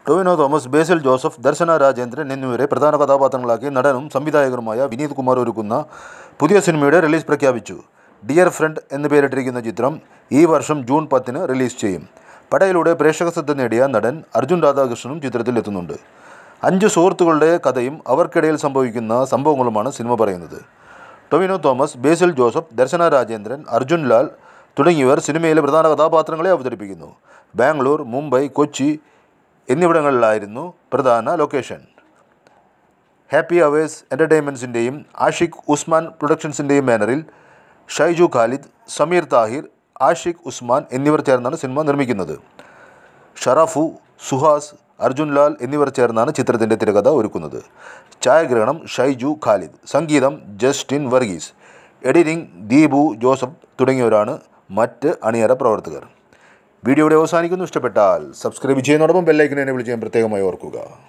ടൊവിനോ തോമസ്, ബേസിൽ ജോസഫ്, ദർശന രാജേന്ദ്രൻ എന്നിവരെ പ്രധാന കഥാപാത്രങ്ങളാക്കി നടനും സംവിധായകനുമായ വിനീത് കുമാർ ഒരുക്കുന്ന പുതിയ സിനിമയുടെ റിലീസ് പ്രഖ്യാപിച്ചു. ഡിയർ ഫ്രണ്ട് എന്ന് പേരിട്ടിരിക്കുന്ന ചിത്രം ഈ വർഷം ജൂൺ 10 റിലീസ് ചെയ്യും. പടയിലൂടെ പ്രേക്ഷക ശ്രദ്ധ നേടിയ നടൻ അർജുൻ രാധാകൃഷ്ണനും ചിത്രത്തിൽ എത്തുന്നുണ്ട്. 5 സുഹൃത്തുക്കളുടെ കഥയും അവർക്കിടയിൽ സംഭവിക്കുന്ന സംഭവങ്ങളുമാണ് സിനിമ പറയുന്നത്. ടൊവിനോ തോമസ്, ബേസിൽ ജോസഫ്, ദർശന രാജേന്ദ്രൻ, അർജുൻ ലാൽ തുടങ്ങിയവർ സിനിമയിലെ പ്രധാന കഥാപാത്രങ്ങളെ അവതരിപ്പിക്കുന്നു. ബാംഗ്ലൂർ, മുംബൈ, കൊച്ചി എന്നിവിടങ്ങളിലായിരുന്നു പ്രധാന ലൊക്കേഷൻ. ഹാപ്പി അവേഴ്സ് എൻ്റർടൈൻമെൻറ്റ്സിൻ്റെയും ആഷിഖ് ഉസ്മാൻ പ്രൊഡക്ഷൻസിൻ്റെയും ബാനറിൽ ഷൈജു ഖാലിദ്, സമീർ താഹിർ, ആഷിഖ് ഉസ്മാൻ എന്നിവർ ചേർന്നാണ് സിനിമ നിർമ്മിക്കുന്നത്. ഷറഫു, സുഹാസ്, അർജുൻ ലാൽ എന്നിവർ ചേർന്നാണ് ചിത്രത്തിൻ്റെ തിരക്കഥ ഒരുക്കുന്നത്. ഛായാഗ്രഹണം ഷൈജു ഖാലിദ്, സംഗീതം ജസ്റ്റിൻ വർഗീസ്, എഡിറ്റിംഗ് ദീപു ജോസഫ് തുടങ്ങിയവരാണ് മറ്റ് അണിയറ പ്രവർത്തകർ. വീഡിയോ ഇവിടെ അവസാനിക്കുന്നു. ഇഷ്ടപ്പെട്ടാൽ സബ്സ്ക്രൈബ് ചെയ്യുന്നതോടൊപ്പം ബെല്ലൈക്കൻ എനേബിൾ ചെയ്യാൻ പ്രത്യേകമായി ഓർക്കുക.